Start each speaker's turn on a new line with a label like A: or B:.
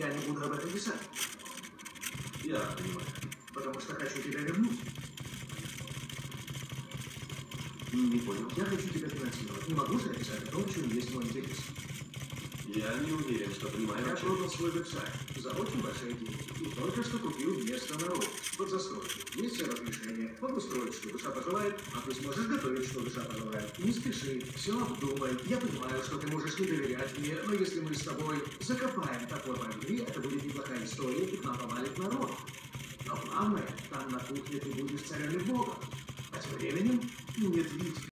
A: Я не буду об этом писать.
B: Я понимаю.
A: Потому что хочу тебя вернуть.
B: Не понял.
A: Я хочу тебя финансировать. Не могу же я писать о том, в чем есть мой интерес.
B: Я не уверен, что понимаю.
A: Я продал свой веб-сайт за очень большие деньги. И только что купил место на рост. Под застройку. Есть все разрешения. Могу строить, что душа пожелает, а ты сможешь готовить, что душа пожелает. Не спеши, все обдумай. Я понимаю, что ты можешь не доверять мне, но если мы с тобой закопаем такой войны, это будет неплохая история, и к нам повалит народ. Но главное, там на кухне ты будешь царем и богом. А тем временем нет ведь